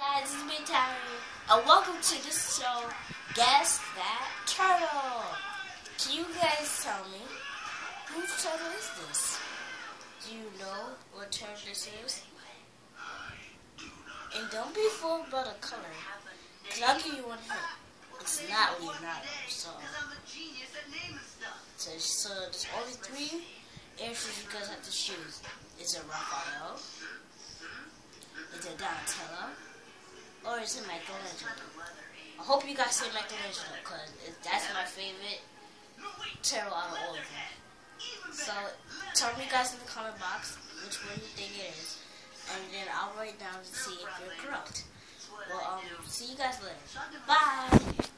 guys, it's me, Tyler, and welcome to this show, Guess That Turtle. Can you guys tell me, whose turtle is this? Do you know what turtle this is? And don't be fooled by the color, because I'll give you one hint. It's not Leonardo, so there's only three answers you guys have to choose. Is it Raphael? Is it Donatello? Or is it Michelangelo? I hope you guys say Michelangelo, because that's my favorite turtle out of all of them. So, tell me guys in the comment box which one you think it is, and then I'll write down to see if you're correct. Well, see you guys later. Bye!